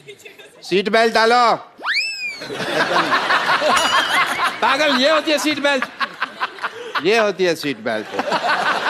Seat belt डालो। पागल, ये होती है सीट बेल्ट। ये होती है सीट बेल्ट।